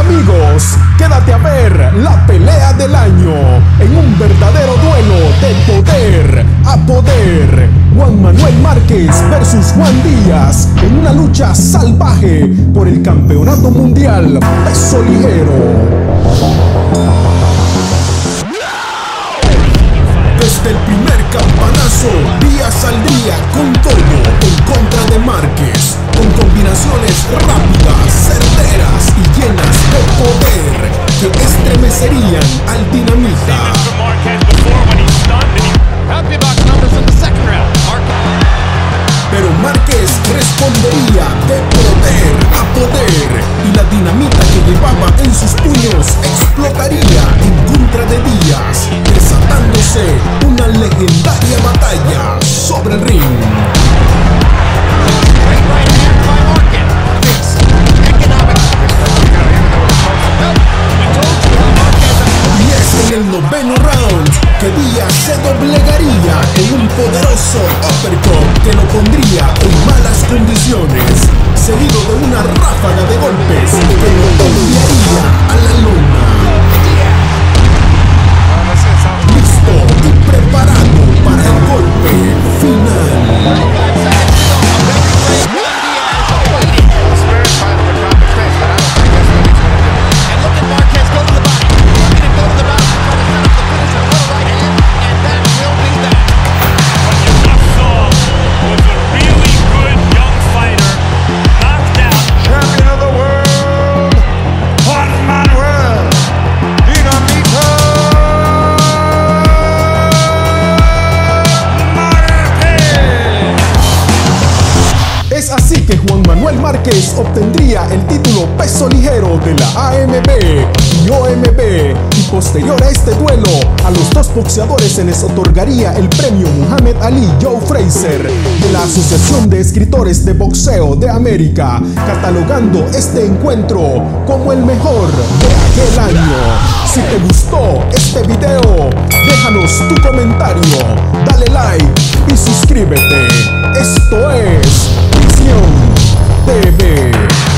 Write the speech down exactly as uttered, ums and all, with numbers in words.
amigos, quédate a ver la pelea del año en un verdadero duelo de poder a poder. Juan Manuel Márquez versus Juan Díaz en una lucha salvaje por el campeonato mundial peso ligero. Desde el primer campanazo, Díaz saldría con todo en contra de Márquez, con combinaciones rápidas, certeras y llenas de poder que estremecerían al Dinamita. Pero Márquez respondería de poder a poder y la dinamita que llevaba en sus puños explotaría en contra de Díaz, desatándose una legendaria batalla sobre el ring. Y es en el noveno round que Díaz se doblegaría en un poderoso uppercut que lo pondría en malas condiciones, seguido de una ráfaga de golpes que lo enviaría a la lona. Listo y preparado para el golpe final. Así que Juan Manuel Márquez obtendría el título peso ligero de la A M B y O M B, y posterior a este duelo a los dos boxeadores se les otorgaría el premio Muhammad Ali Joe Frazier de la Asociación de Escritores de Boxeo de América, catalogando este encuentro como el mejor de aquel año. Si te gustó este video, déjanos tu comentario, dale like y suscríbete. Esto es Visión T V.